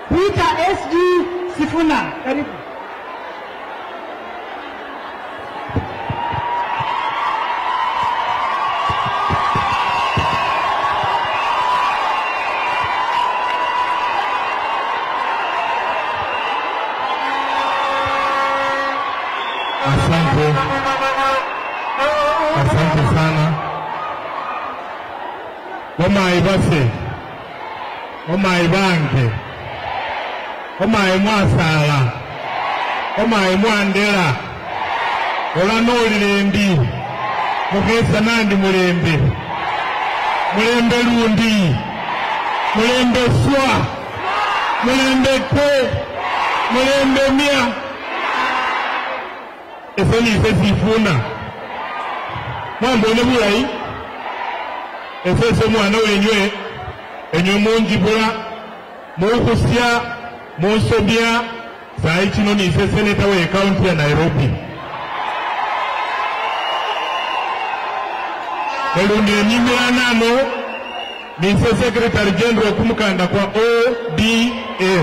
Peter SG Sifuna, karibu. Asante sana. Oma ibase. Oma ibanke. Oma imwasala. Oma imwandela. Ola nolilembi. Mugesa nandi mulembe. Mulembe lundi. Mulembe swa. Mulembe te. Mulembe mia. Esoni Sifuna. Mwambo ne bulayi. Efese mwana wenywe. Enywe munjibula. Mukusya. Musobya. Saa kino ni seneta we county ya Nairobi. Elundi enyimira nano. Ni secretary general kumukanda kwa ODA.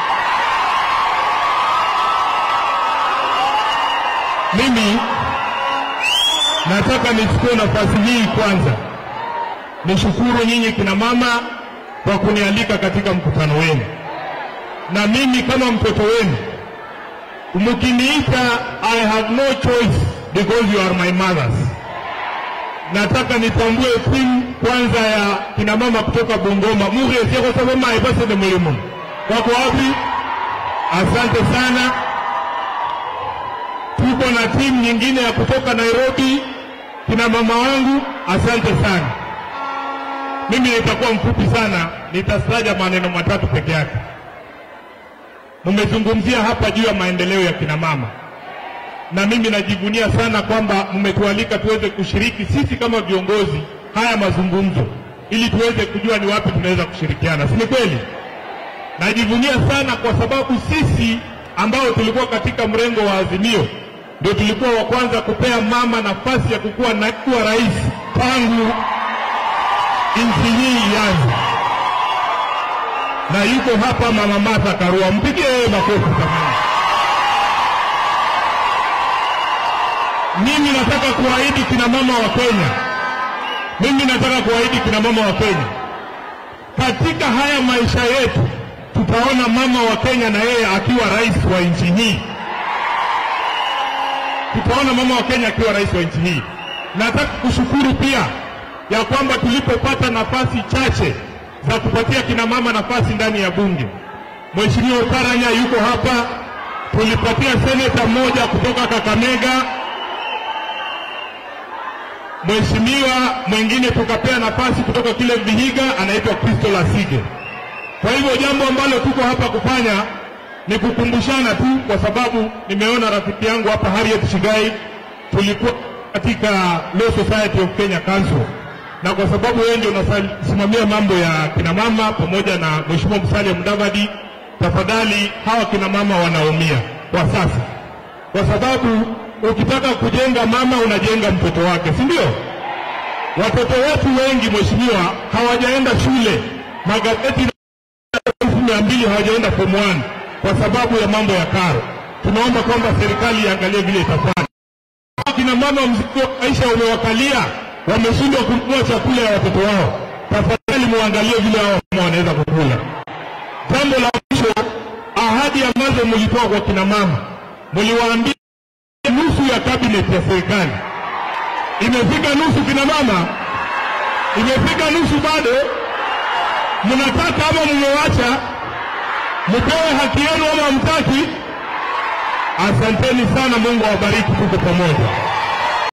Mimi nataka nichukue nafasi hii kwanza nishukuru nyinyi kina mama kwa kunialika katika mkutano wenu. Na mimi kama mtoto wenu, mkiniita I have no choice because you are my mothers. Nataka nitambue timu kwanza ya kina mama kutoka Bungoma. Muge sio sababu maibase de mulimo. Wako wapi? Asante sana. Tuko na timu nyingine ya kutoka Nairobi, kina mama wangu, asante sana. Mimi nitakuwa mfupi sana, nitasaja maneno matatu peke yake. Mmezungumzia hapa juu ya maendeleo ya kina mama. Na mimi najivunia sana kwamba mmetualika tuweze kushiriki sisi kama viongozi haya mazungumzo ili tuweze kujua ni wapi tunaweza kushirikiana. Si ni kweli? Najivunia sana kwa sababu sisi ambao tulikuwa katika mrengo wa Azimio ndio tulikuwa wa kwanza kupea mama nafasi ya kukuwa naibu wa rais tangu nchi hii ianze. Na yuko hapa Mama Martha Karua, mpigie makofi tafadhali. Mimi nataka kuahidi kina mama wa Kenya. Katika haya maisha yetu tutaona mama wa Kenya na yeye akiwa rais wa nchi hii. Nataka kushukuru pia ya kwamba tulipopata nafasi chache za kupatia kina mama nafasi ndani ya bunge. Mheshimiwa Karanya yuko hapa, tulipatia seneta mmoja kutoka Kakamega. Mheshimiwa mwingine tukapea nafasi kutoka kile Vihiga, anaitwa Kristo Lasige. Kwa hivyo jambo ambalo tuko hapa kufanya ni kukumbushana tu, kwa sababu nimeona rafiki yangu hapa Harriet Shigai, tulikuwa katika Law Society of Kenya Council. Na kwa sababu wewe ndio unasimamia mambo ya kina mama pamoja na Mheshimiwa Mudavadi, tafadhali hawa kina mama wanaumia kwa sasa. Kwa sababu ukitaka kujenga mama unajenga mtoto wake, si ndio? Watoto wetu wengi mheshimiwa hawajaenda shule. Magazeti 200 hawajaenda form 1 kwa sababu ya mambo ya karo. Tunaomba kwamba serikali iangalie vile itafanya. Kina mama mzigo maisha umewakalia, wameshindwa kununua chakula ya watoto wao. Tafadhali muangalie vile hao wanaweza kukula. Jambo la mwisho, ahadi ambazo mlitoa kwa kina mama, mliwaambia nusu ya cabinet ya serikali. Imefika nusu kina mama? Imefika nusu bado? Mnataka ama mmewacha? Mpewe haki yenu ama mtaki? Asanteni sana, Mungu awabariki, tuko pamoja.